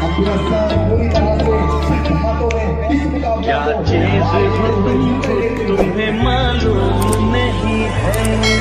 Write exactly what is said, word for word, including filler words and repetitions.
क्या चीज हो तुमको तुम्हें मालूम नहीं है।